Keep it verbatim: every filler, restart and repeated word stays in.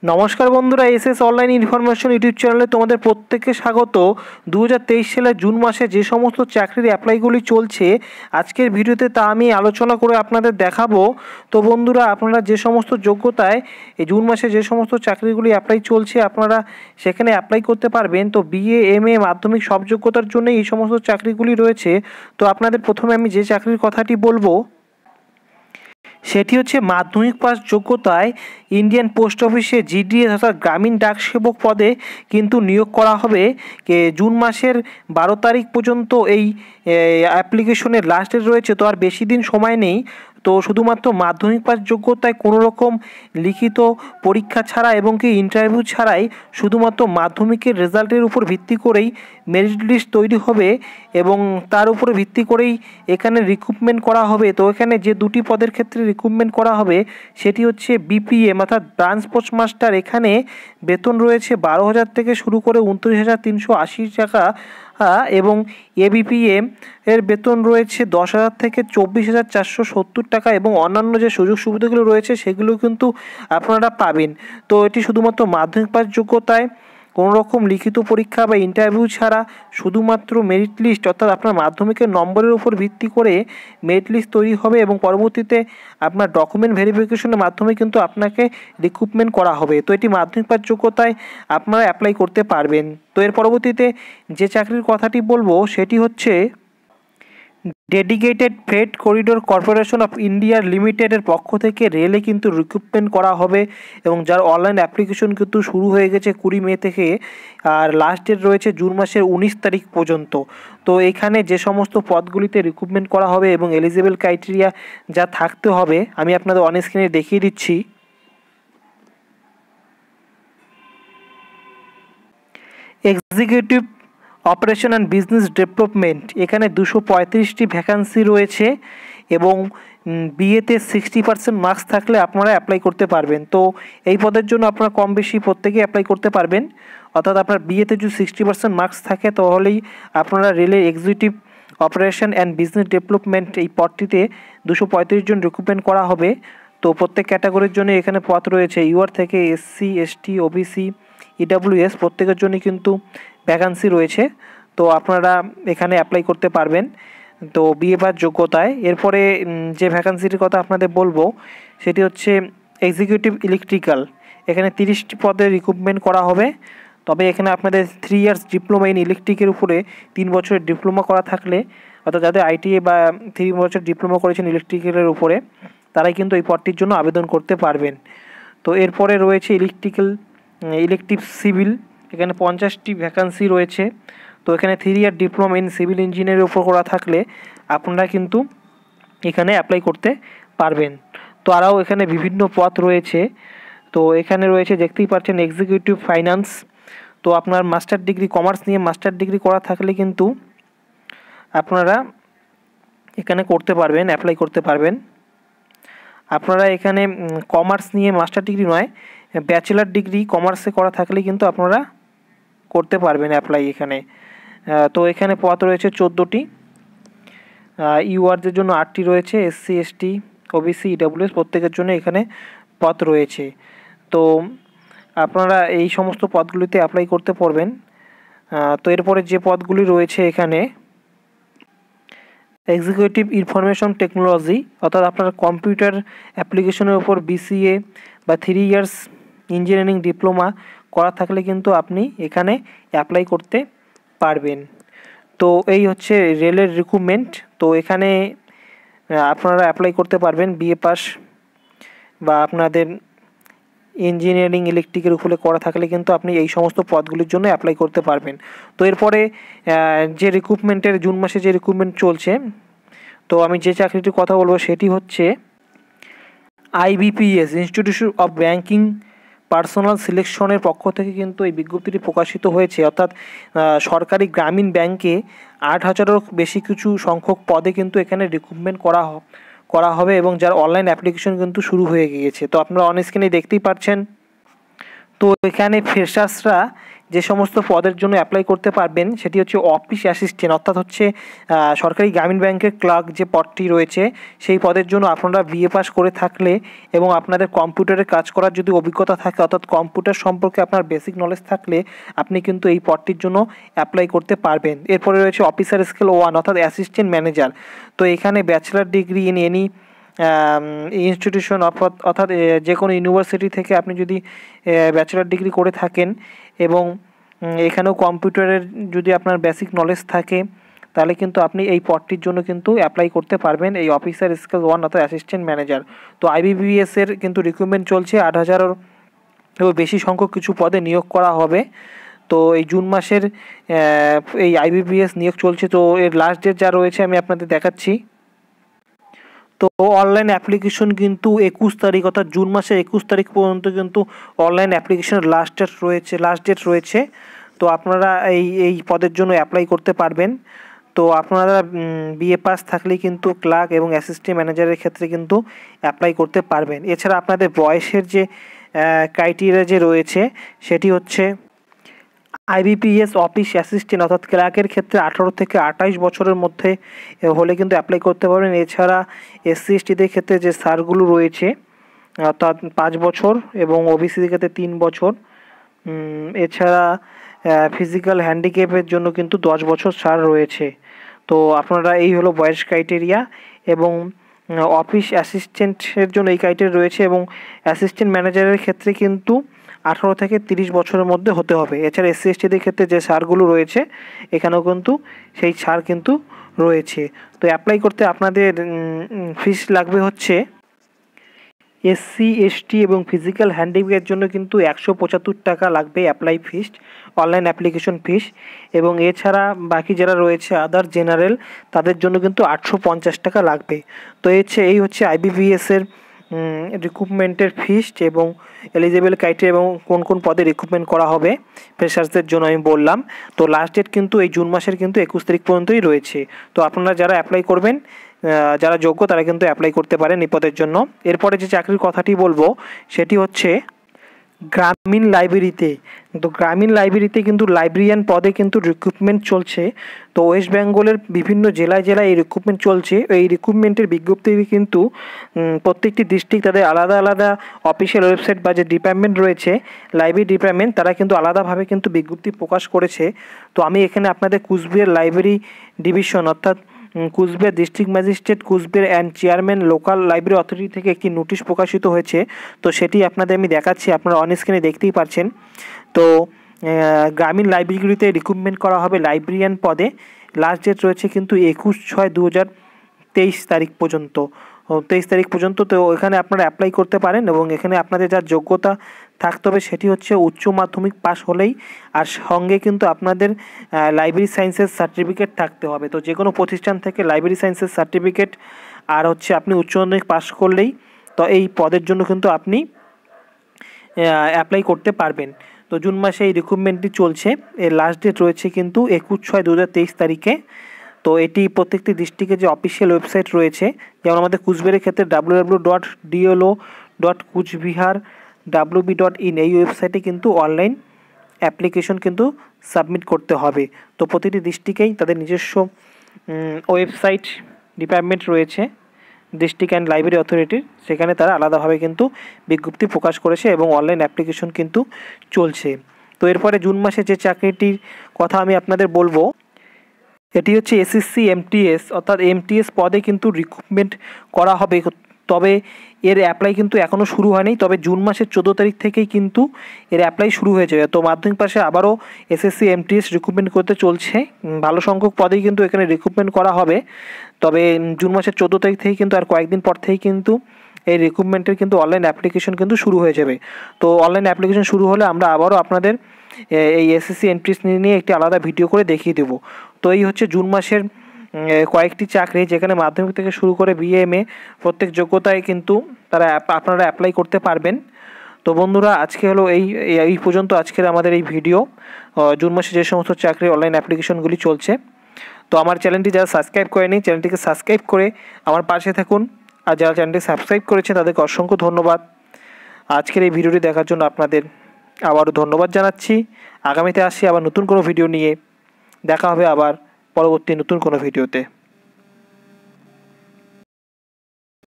নমস্কার বন্ধুরা, S S online information YouTube চ্যানেলে তোমাদের প্রত্যেককে স্বাগত। দু হাজার তেইশ সালের জুন মাসে যে সমস্ত চাকরির অ্যাপ্লাইগুলি চলছে আজকের ভিডিওতে তা আমি আলোচনা করে আপনাদের দেখাবো। তো বন্ধুরা, আপনারা যে সমস্ত যোগ্যতায় এই জুন মাসে যে সমস্ত চাকরিগুলি অ্যাপ্লাই চলছে আপনারা সেখানে অ্যাপ্লাই করতে পারবেন। তো বিএ, এম এ, মাধ্যমিক সব যোগ্যতার জন্য এই সমস্ত চাকরিগুলি রয়েছে। তো আপনাদের প্রথমে আমি যে চাকরির কথাটি বলবো সেটি হচ্ছে মাধ্যমিক পাস যোগ্যতায় ইন্ডিয়ান পোস্ট অফিসে জিডিএস অর্থাৎ গ্রামীণ ডাক সেবক পদে কিন্তু নিয়োগ করা হবে। জুন মাসের বারো তারিখ পর্যন্ত এই অ্যাপ্লিকেশনের লাস্ট ডেট রয়েছে, তো আর বেশি দিন সময় নেই। তো শুধুমাত্র মাধ্যমিক পাস যোগ্যতায় কোনো রকম লিখিত পরীক্ষা ছাড়া এবং কি ইন্টারভিউ ছাড়াই শুধুমাত্র মাধ্যমিকের রেজাল্টের উপর ভিত্তি করেই মেরিট লিস্ট তৈরি হবে এবং তার উপরে ভিত্তি করেই এখানে রিক্রুটমেন্ট করা হবে। তো এখানে যে দুটি পদের ক্ষেত্রে রিক্রুটমেন্ট করা হবে সেটি হচ্ছে বিপিএম অর্থাৎ ব্রাঞ্চ পোস্ট মাস্টার। এখানে বেতন রয়েছে বারো হাজার থেকে শুরু করে উনত্রিশ হাজার তিনশো আশি টাকা এবং এবিপিএম এর বেতন রয়েছে দশ হাজার থেকে চব্বিশ হাজার চারশো সত্তর টাকা এবং অন্যান্য যে সুযোগ সুবিধাগুলো রয়েছে সেগুলো কিন্তু আপনারা পাবেন। তো এটি শুধুমাত্র মাধ্যমিক পাস যোগ্যতায় কোনো রকম লিখিত পরীক্ষা বা ইন্টারভিউ ছাড়া শুধুমাত্র মেরিট লিস্ট অর্থাৎ আপনার মাধ্যমিকের নম্বরের উপর ভিত্তি করে মেরিট লিস্ট তৈরি হবে এবং পরবর্তীতে আপনার ডকুমেন্ট ভেরিফিকেশনের মাধ্যমে কিন্তু আপনাকে রিক্রুটমেন্ট করা হবে। তো এটি মাধ্যমিক পাস যোগ্যতায় আপনারা অ্যাপ্লাই করতে পারবেন। তো এর পরবর্তীতে যে চাকরির কথাটি বলবো সেটি হচ্ছে dedicated freight corridor corporation of India লিমিটেডের পক্ষ থেকে রেলে কিন্তু রিক্রুটমেন্ট করা হবে এবং যার অনলাইন অ্যাপ্লিকেশন কিন্তু শুরু হয়ে গেছে কুড়ি মে থেকে, আর লাস্ট ডেট রয়েছে জুন মাসের উনিশ তারিখ পর্যন্ত। তো এখানে যে সমস্ত পদগুলিতে রিক্রুটমেন্ট করা হবে এবং এলিজিবল ক্রাইটেরিয়া যা থাকতে হবে আমি আপনাদের অন স্ক্রিনে দেখিয়ে দিচ্ছি। Executive operation and business development, এখানে দুশো পঁয়ত্রিশটি ভ্যাকান্সি রয়েছে এবং বিএতে সিক্সটি পার্সেন্ট মার্কস থাকলে আপনারা অ্যাপ্লাই করতে পারবেন। তো এই পদের জন্য আপনারা কম বেশি প্রত্যেকেই অ্যাপ্লাই করতে পারবেন, অর্থাৎ আপনার বিএতে যদি সিক্সটি পার্সেন্ট মার্কস থাকে তাহলেই আপনারা রেলের executive operation and business development এই পদটিতে দুশো পঁয়ত্রিশ জন রিক্রুটমেন্ট করা হবে। তো প্রত্যেক ক্যাটাগরির জন্য এখানে পদ রয়েছে। ইউআর থেকে এসসি, এসটি, ওবিসি, ইডাব্লিউএস প্রত্যেকের জন্য কিন্তু ভ্যাকান্সি রয়েছে। তো আপনারা এখানে অ্যাপ্লাই করতে পারবেন তো বিএ পাস যোগ্যতায়। এরপরে যে ভ্যাকান্সিটির কথা আপনাদের বলবো সেটি হচ্ছে এক্সিকিউটিভ ইলেকট্রিক্যাল, এখানে তিরিশটি পদে রিক্রুটমেন্ট করা হবে। তবে এখানে আপনাদের থ্রি ইয়ার্স ডিপ্লোমা ইন ইলেকট্রিকের উপরে তিন বছরের ডিপ্লোমা করা থাকলে অর্থাৎ যাদের আইটিআই বা থ্রি বছর ডিপ্লোমা করেছেন ইলেকট্রিক্যালের উপরে তারাই কিন্তু এই পদটির জন্য আবেদন করতে পারবেন। তো এরপরে রয়েছে ইলেকট্রিক্যাল ইলেকটিভ সিভিল, এখানে পঞ্চাশটি ভ্যাকান্সি রয়েছে। তো এখানে three year diploma in civil ইঞ্জিনিয়ারের উপর করা থাকলে আপনারা কিন্তু এখানে অ্যাপ্লাই করতে পারবেন। তো আরও এখানে বিভিন্ন পদ রয়েছে। তো এখানে রয়েছে দেখতেই পাচ্ছেন এক্সিকিউটিভ ফাইন্যান্স। তো আপনার মাস্টার ডিগ্রি কমার্স নিয়ে মাস্টার ডিগ্রি করা থাকলে কিন্তু আপনারা এখানে করতে পারবেন, অ্যাপ্লাই করতে পারবেন। আপনারা এখানে কমার্স নিয়ে মাস্টার ডিগ্রি নয় ব্যাচেলার ডিগ্রি কমার্সে করা থাকলে কিন্তু আপনারা করতে পারবেন অ্যাপ্লাই এখানে। তো এখানে পদ রয়েছে চোদ্দোটি, ইউআরদের জন্য আটটি রয়েছে, এসসি, এসটি, ওবিসি, ইডাব্লিউএস প্রত্যেকের জন্য এখানে পদ রয়েছে। তো আপনারা এই সমস্ত পদগুলিতে অ্যাপ্লাই করতে পারবেন। তো এরপরে যে পদগুলি রয়েছে এখানে এক্সিকিউটিভ ইনফরমেশন টেকনোলজি অর্থাৎ আপনার কম্পিউটার অ্যাপ্লিকেশনের উপর বিসিএ বা থ্রি ইয়ার্স ইঞ্জিনিয়ারিং ডিপ্লোমা করা থাকলে কিন্তু আপনি এখানে অ্যাপ্লাই করতে পারবেন। তো এই হচ্ছে রেলের রিক্রুটমেন্ট। তো এখানে আপনারা অ্যাপ্লাই করতে পারবেন বিএ পাস বা আপনাদের ইঞ্জিনিয়ারিং ইলেকট্রিকের উপরে করা থাকলে কিন্তু আপনি এই সমস্ত পদগুলির জন্য অ্যাপ্লাই করতে পারবেন। তো এরপরে যে রিক্রুটমেন্টের জুন মাসে যে রিক্রুটমেন্ট চলছে তো আমি যে চাকরিটির কথা বলবো সেটি হচ্ছে IBPS institution of banking personnel সিলেকশনের পক্ষ থেকে কিন্তু এই বিজ্ঞপ্তিটি প্রকাশিত হয়েছে, অর্থাৎ সরকারি গ্রামীণ ব্যাংকে আট হাজারেরও বেশি কিছু সংখ্যক পদে কিন্তু এখানে রিক্রুটমেন্ট করা করা হবে এবং যার অনলাইন অ্যাপ্লিকেশন কিন্তু শুরু হয়ে গিয়েছে। তো আপনারা অন স্ক্রিনে দেখতেই পাচ্ছেন। তো এখানে ফ্রেশার্সরা যে সমস্ত পদের জন্য অ্যাপ্লাই করতে পারবেন সেটি হচ্ছে অফিস অ্যাসিস্ট্যান্ট, অর্থাৎ হচ্ছে সরকারি গ্রামীণ ব্যাংকের ক্লার্ক যে পদটি রয়েছে সেই পদের জন্য আপনারা বিএ পাস করে থাকলে এবং আপনাদের কম্পিউটারে কাজ করার যদি অভিজ্ঞতা থাকে, অর্থাৎ কম্পিউটার সম্পর্কে আপনার বেসিক নলেজ থাকলে আপনি কিন্তু এই পদটির জন্য অ্যাপ্লাই করতে পারবেন। এরপরে রয়েছে অফিসার স্কেল ওয়ান অর্থাৎ অ্যাসিস্ট্যান্ট ম্যানেজার। তো এখানে bachelor degree in any institution অর্থাৎ যে কোনো ইউনিভার্সিটি থেকে আপনি যদি ব্যাচেলার ডিগ্রি করে থাকেন এবং এখানেও কম্পিউটারের যদি আপনার বেসিক নলেজ থাকে তাহলে কিন্তু আপনি এই পদটির জন্য কিন্তু অ্যাপ্লাই করতে পারবেন, এই অফিসার স্কেল ওয়ান অর্থাৎ অ্যাসিস্ট্যান্ট ম্যানেজার। তো আইবিপিএস এর কিন্তু রিক্রুটমেন্ট চলছে, আট হাজারের বেশি সংখ্যক কিছু পদে নিয়োগ করা হবে। তো এই জুন মাসের এই আইবিপিএস নিয়োগ চলছে। তো এর লাস্ট ডেট যা রয়েছে আমি আপনাদের দেখাচ্ছি। তো অনলাইন অ্যাপ্লিকেশন কিন্তু একুশ তারিখ অর্থাৎ জুন মাসের একুশ তারিখ পর্যন্ত কিন্তু অনলাইন অ্যাপ্লিকেশনের লাস্ট ডেট রয়েছে লাস্ট ডেট রয়েছে তো আপনারা এই এই পদের জন্য অ্যাপ্লাই করতে পারবেন। তো আপনারা বিএ পাস থাকলেই কিন্তু ক্লার্ক এবং অ্যাসিস্ট্যান্ট ম্যানেজারের ক্ষেত্রে কিন্তু অ্যাপ্লাই করতে পারবেন। এছাড়া আপনাদের বয়সের যে ক্রাইটেরিয়া যে রয়েছে সেটি হচ্ছে আইবিপিএস অফিস অ্যাসিস্ট্যান্ট অর্থাৎ ক্লার্কের ক্ষেত্রে আঠারো থেকে আঠাশ বছরের মধ্যে হলে কিন্তু অ্যাপ্লাই করতে পারবেন। এছাড়া এসসি এসটিদের ক্ষেত্রে যে সারগুলো রয়েছে অর্থাৎ পাঁচ বছর এবং ওবিসিদের ক্ষেত্রে তিন বছর। এছাড়া ফিজিক্যাল হ্যান্ডিক্যাপের জন্য কিন্তু দশ বছর ছাড় রয়েছে। তো আপনারা এই হলো বয়স ক্রাইটেরিয়া এবং অফিস অ্যাসিস্ট্যান্টের জন্য এই ক্রাইটেরিয়া রয়েছে এবং অ্যাসিস্ট্যান্ট ম্যানেজারের ক্ষেত্রে কিন্তু আঠারো থেকে তিরিশ বছরের মধ্যে হতে হবে। এছাড়া এসসি এসটিদের ক্ষেত্রে যে ছাড়গুলো রয়েছে এখানেও কিন্তু সেই ছাড় কিন্তু রয়েছে। তো অ্যাপ্লাই করতে আপনাদের ফিস লাগবে হচ্ছে এসসি এসটি এবং ফিজিক্যাল হ্যান্ডিক্যাপের জন্য কিন্তু একশো পঁচাত্তর টাকা লাগবে apply fees, online application fees. এবং এছাড়া বাকি যারা রয়েছে আদার জেনারেল তাদের জন্য কিন্তু আটশো পঞ্চাশ টাকা লাগবে। তো হচ্ছে এই হচ্ছে আইবিপিএসের রিক্রুটমেন্টের ফিস এবং এলিজিবল ক্রাইটেরিয়া এবং কোন কোন পদে রিক্রুটমেন্ট করা হবে ফ্রেশার্সদের জন্য আমি বললাম। তো লাস্ট ডেট কিন্তু এই জুন মাসের কিন্তু একুশ তারিখ পর্যন্তই রয়েছে। তো আপনারা যারা অ্যাপ্লাই করবেন, যারা যোগ্য তারা কিন্তু অ্যাপ্লাই করতে পারেন এই পদের জন্য। এরপরে যে চাকরির কথাটি বলবো সেটি হচ্ছে গ্রামীণ লাইব্রেরিতে। তো গ্রামীণ লাইব্রেরিতে কিন্তু লাইব্রেরিয়ান পদে কিন্তু রিক্রুটমেন্ট চলছে। তো ওয়েস্ট বেঙ্গলের বিভিন্ন জেলায় জেলায় এই রিক্রুটমেন্ট চলছে। এই রিক্রুটমেন্টের বিজ্ঞপ্তি কিন্তু প্রত্যেকটি ডিস্ট্রিক্ট তাদের আলাদা আলাদা অফিসিয়াল ওয়েবসাইট বা যে ডিপার্টমেন্ট রয়েছে লাইব্রেরি ডিপার্টমেন্ট তারা কিন্তু আলাদাভাবে কিন্তু বিজ্ঞপ্তি প্রকাশ করেছে। তো আমি এখানে আপনাদের কুচবিহার লাইব্রেরি ডিভিশন অর্থাৎ Coochbehar district magistrate Coochbehar and chairman local library authority থেকে একটি নোটিশ প্রকাশিত হয়েছে। তো সেটি আপনাদের আমি দেখাচ্ছি, আপনারা অন স্ক্রিনে দেখতেই পাচ্ছেন। তো গ্রামীণ লাইব্রেরিগুলিতে রিক্রুটমেন্ট করা হবে লাইব্রেরিয়ান পদে। লাস্ট ডেট রয়েছে কিন্তু একুশ ছয় দু হাজার তেইশ তারিখ পর্যন্ত তেইশ তারিখ পর্যন্ত। তো এখানে আপনারা অ্যাপ্লাই করতে পারেন এবং এখানে আপনাদের যা যোগ্যতা থাকতে হবে সেটি হচ্ছে উচ্চ মাধ্যমিক পাস হলেই, আর সঙ্গে কিন্তু আপনাদের লাইব্রেরি সায়েন্সের সার্টিফিকেট থাকতে হবে। তো যে কোনো প্রতিষ্ঠান থেকে লাইব্রেরি সায়েন্সের সার্টিফিকেট আর হচ্ছে আপনি উচ্চ মাধ্যমিক পাস করলেই তো এই পদের জন্য কিন্তু আপনি অ্যাপ্লাই করতে পারবেন। তো জুন মাসে এই রিক্রুটমেন্টটি চলছে, এর লাস্ট ডেট রয়েছে কিন্তু একুশ ছয় দু হাজার তেইশ তারিখে। তো এটি প্রত্যেকটি ডিস্ট্রিক্টের যে অফিসিয়াল ওয়েবসাইট রয়েছে, যেমন আমাদের কুচবিহারের ক্ষেত্রে W W W dot DLO dot Coochbehar WB dot in এই ওয়েবসাইটে কিন্তু অনলাইন অ্যাপ্লিকেশন কিন্তু সাবমিট করতে হবে। তো প্রতিটি ডিস্ট্রিক্টেই তাদের নিজস্ব ওয়েবসাইট ডিপার্টমেন্ট রয়েছে ডিস্ট্রিক্ট অ্যান্ড লাইব্রেরি অথরিটির, সেখানে তারা আলাদাভাবে কিন্তু বিজ্ঞপ্তি প্রকাশ করেছে এবং অনলাইন অ্যাপ্লিকেশন কিন্তু চলছে। তো এরপরে জুন মাসে যে চাকরিটির কথা আমি আপনাদের বলবো এটি হচ্ছে এসএসসি এমটিএস অর্থাৎ এমটিএস পদে কিন্তু রিক্রুটমেন্ট করা হবে। তবে এর অ্যাপ্লাই কিন্তু এখনও শুরু হয়নি, তবে জুন মাসের চোদ্দো তারিখ থেকেই কিন্তু এর অ্যাপ্লাই শুরু হয়ে যাবে। তো মাধ্যমিক পাশে আবারও এসএসসি এমটিএস রিক্রুটমেন্ট করতে চলছে, ভালো সংখ্যক পদেই কিন্তু এখানে রিক্রুটমেন্ট করা হবে। তবে জুন মাসের চোদ্দো তারিখ থেকে কিন্তু আর কয়েকদিন পর থেকেই কিন্তু এই রিক্রুটমেন্টের কিন্তু অনলাইন অ্যাপ্লিকেশন কিন্তু শুরু হয়ে যাবে। তো অনলাইন অ্যাপ্লিকেশন শুরু হলে আমরা আবারও আপনাদের এই এসএসসি এমটিএস নিয়ে একটি আলাদা ভিডিও করে দেখিয়ে দেবো। তো এই হচ্ছে জুন মাসের কয়েকটি চাকরি যেখানে মাধ্যমিক থেকে শুরু করে বিএমএ প্রত্যেক যোগ্যতায় কিন্তু তারা আপনারা অ্যাপ্লাই করতে পারবেন। তো বন্ধুরা আজকে হলো এই এই পর্যন্ত আজকের আমাদের এই ভিডিও, জুন মাসে যে সমস্ত চাকরি অনলাইন অ্যাপ্লিকেশনগুলি চলছে। তো আমার চ্যানেলটি যারা সাবস্ক্রাইব করেনি চ্যানেলটিকে সাবস্ক্রাইব করে আমার পাশে থাকুন, আর যারা চ্যানেলটি সাবস্ক্রাইব করেছে তাদেরকে অসংখ্য ধন্যবাদ আজকের এই ভিডিওটি দেখার জন্য আপনাদের। আবারও ধন্যবাদ জানাচ্ছি। আগামীতে আসছি আবার নতুন কোনো ভিডিও নিয়ে। দেখা হবে আবার পরবর্তী নতুন কোনো ভিডিওতে।